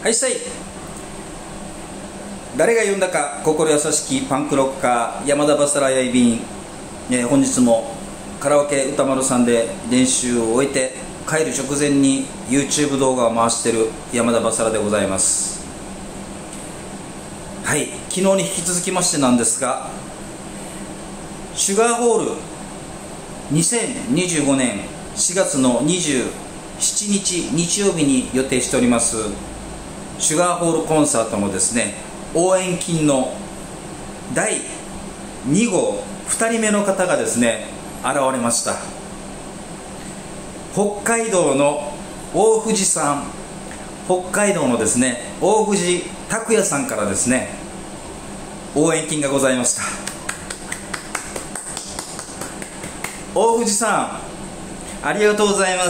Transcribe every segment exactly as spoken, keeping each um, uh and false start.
はいさい、誰が言うんだか心優しきパンクロッカー山田バサラやいびん、えー、本日もカラオケ歌丸さんで練習を終えて帰る直前に YouTube 動画を回している山田バサラでございます。はい、昨日に引き続きましてなんですが、シュガーホールにせんにじゅうごねんしがつのにじゅうしちにち日曜日に予定しておりますシュガーホールコンサートのですね、応援金のだいにごうふたりめの方がですね現れました。北海道の大藤さん、北海道のですね大藤拓也さんからですね応援金がございました。大藤さん、ありがとうございます。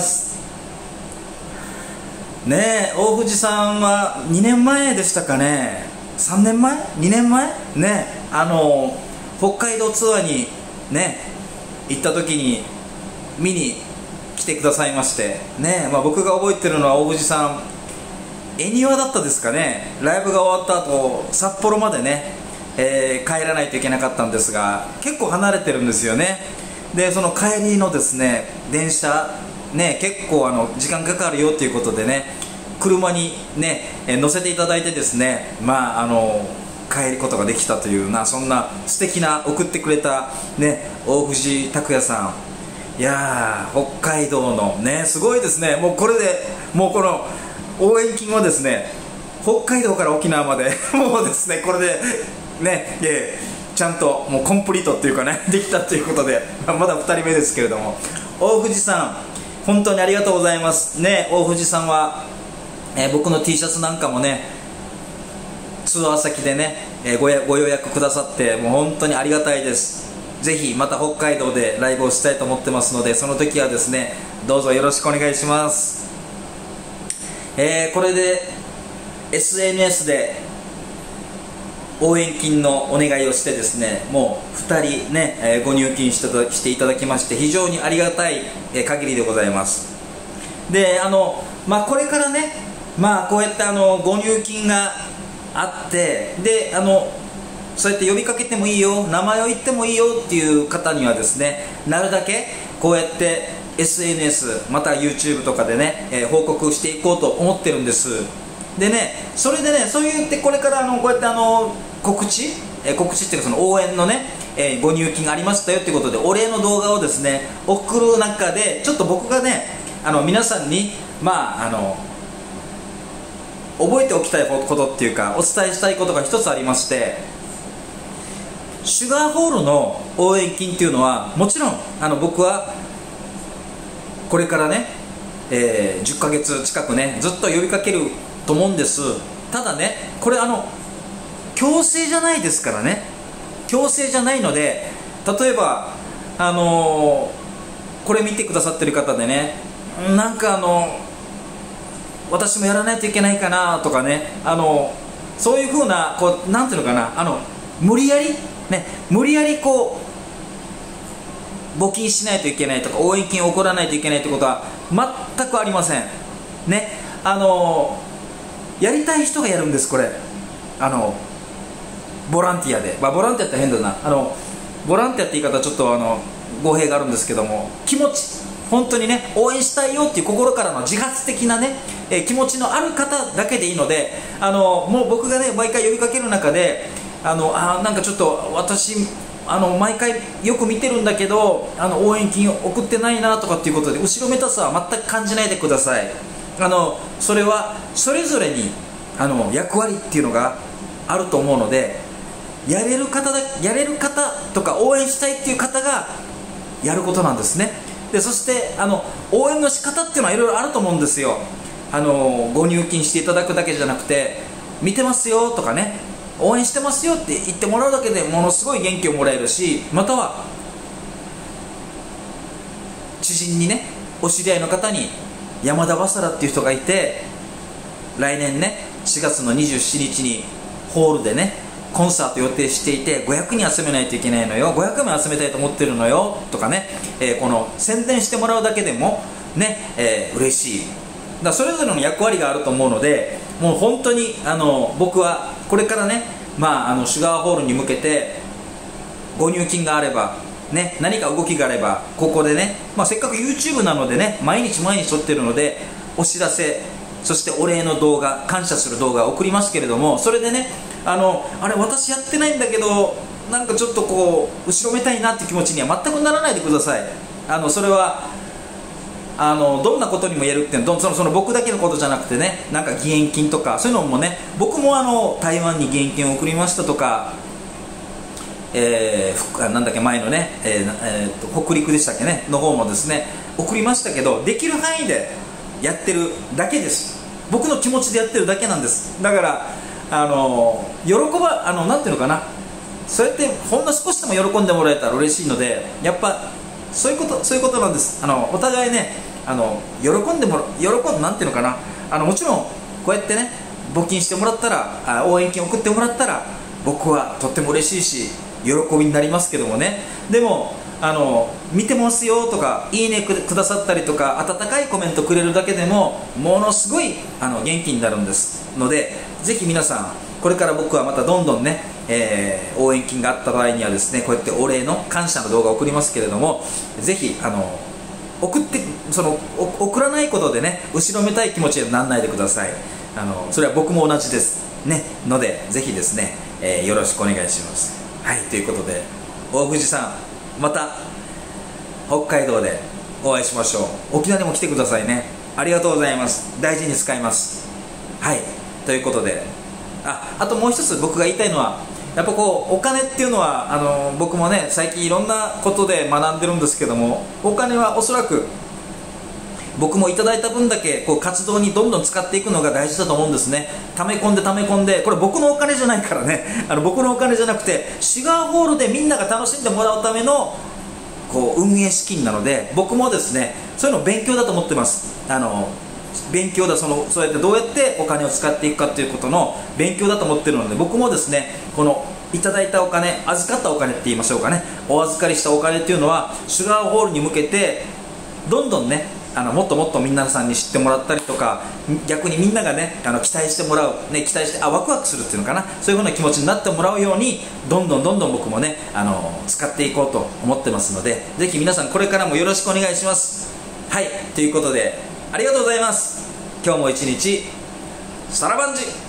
ねえ、大藤さんはにねんまえでしたかね、さんねんまえにねんまえね、あの北海道ツアーにね行った時に見に来てくださいましてね、まあ、僕が覚えてるのは大藤さん恵庭だったですかね、ライブが終わった後札幌までね、えー、帰らないといけなかったんですが、結構離れてるんですよね。でその帰りのですね電車ね、結構あの時間かかるよということでね、車にね、え乗せていただいてですね、まああの帰ることができたというな、そんな素敵な送ってくれたね大藤拓也さん、いやー北海道のねすごいですね。もうこれでもうこの応援金はですね北海道から沖縄までもうですねこれでね、えー、ちゃんともうコンプリートっていうかねできたということで、まだふたりめですけれども、大藤さん本当にありがとうございますね。大藤さんは、えー、僕の T シャツなんかもねツアー先でね、えー、ご, やご予約くださってもう本当にありがたいです。ぜひまた北海道でライブをしたいと思ってますので、その時はですねどうぞよろしくお願いします。えー、これで エスエヌエス で応援金のお願いをしてですね、もうふたりね、えー、ご入金してしていただきまして非常にありがたい、えー、限りでございます。であの、まあ、これからね、まあ、こうやってあのご入金があって、であのそうやって呼びかけてもいいよ、名前を言ってもいいよっていう方にはですね、なるだけこうやって エスエヌエス また YouTube とかでね、えー、報告していこうと思ってるんです。でね、それでね、そう言ってこれからあのこうやってあの告知、えー、告知っていうかその応援のね、えー、ご入金がありましたよっていうことでお礼の動画をですね送る中で、ちょっと僕がねあの皆さんにまああの覚えておきたいことっていうかお伝えしたいことが一つありまして、シュガーホールの応援金っていうのはもちろんあの僕はこれからね、えー、じゅっかげつ近くねずっと呼びかけると思うんです。ただねこれあの強制じゃないですからね、強制じゃないので、例えばあのー、これ見てくださってる方でね、なんかあの私もやらないといけないかなとかね、あのそういうふうなこうなんていうのかな、あの無理やりね無理やりこう募金しないといけないとか応援金を送らないといけないということは全くありませんね。あのやりたい人がやるんです。これあのボランティアで、まあ、ボランティアって変だな、あのボランティアって言い方はちょっとあの語弊があるんですけども、気持ち本当にね応援したいよっていう心からの自発的なね、えー、気持ちのある方だけでいいので、あのもう僕がね毎回呼びかける中であのあなんかちょっと私あの毎回よく見てるんだけどあの応援金を送ってないなとかっていうことで後ろめたさは全く感じないでください。あのそれはそれぞれにあの役割っていうのがあると思うので、やれる方だやれる方とか応援したいっていう方がやることなんですね。でそしてあの応援の仕方っていうのはいろいろあると思うんですよ。あのご入金していただくだけじゃなくて、見てますよとかね、応援してますよって言ってもらうだけでものすごい元気をもらえるし、または知人にねお知り合いの方に山田バサラっていう人がいて、来年ねしがつのにじゅうしちにちにホールでねコンサート予定していてごひゃくにん集めないといけないのよ、ごひゃくまい集めたいと思ってるのよとかね、えー、この宣伝してもらうだけでもね、えー、嬉しい。だからそれぞれの役割があると思うので、 もう本当にあの僕はこれからね、まあ、あのシュガーホールに向けてご入金があれば、ね、何か動きがあればここでね、まあ、せっかく YouTube なのでね、毎日毎日撮ってるのでお知らせ、そしてお礼の動画、感謝する動画を送りますけれども、それでね、あのあれ私やってないんだけどなんかちょっとこう後ろめたいなって気持ちには全くならないでください。あのそれはあのどんなことにも言えるっていうのはそのその僕だけのことじゃなくてね、なんか義援金とかそういうのもね、僕もあの台湾に義援金を送りましたとか、えー、なんだっけ前のね、えーえー、と北陸でしたっけねの方もですね送りましたけど、できる範囲でやってるだけです。僕の気持ちでやってるだけなんです。だからあの喜ばあのなんていうのかな、そうやってほんの少しでも喜んでもらえたら嬉しいので、やっぱそういうことそういうことなんです。あのお互いね、あの喜んでもら喜んなんていうのかな、あのもちろんこうやってね募金してもらったら、あ応援金送ってもらったら僕はとっても嬉しいし喜びになりますけどもね、でもあの見てますよとかいいねくださったりとか温かいコメントくれるだけでもものすごいあの元気になるんですので、ぜひ皆さんこれから僕はまたどんどんね、えー、応援金があった場合にはですね、こうやってお礼の感謝の動画を送りますけれども、ぜひあの送ってその送らないことでね後ろめたい気持ちにならないでください。あのそれは僕も同じですねので、ぜひですね、えー、よろしくお願いします。はい、ということで大藤さん、また北海道でお会いしましょう。沖縄にも来てくださいね。ありがとうございます。大事に使います。はい、ということで、ああともう一つ僕が言いたいのは、やっぱこうお金っていうのはあの僕もね最近いろんなことで学んでるんですけども、お金はおそらく僕もいただいた分だけこう活動にどんどん使っていくのが大事だと思うんですね。溜め込んで溜め込んで、これ僕のお金じゃないからね、あの僕のお金じゃなくてシュガーホールでみんなが楽しんでもらうためのこう運営資金なので、僕もですねそういうの勉強だと思ってます。あの勉強だ、そのそうやってどうやってお金を使っていくかということの勉強だと思ってるので、僕もですねこのいただいたお金、預かったお金って言いましょうかね、お預かりしたお金っていうのはシュガーホールに向けてどんどんねあのもっともっと皆さんに知ってもらったりとか、逆にみんながねあの期待してもらう、ね、期待してあワクワクするっていうのかな、そういうふうな気持ちになってもらうようにどんどんどんどん僕もねあの使っていこうと思ってますので、ぜひ皆さんこれからもよろしくお願いします。はい、ということでありがとうございます。今日も一日サラバンジ。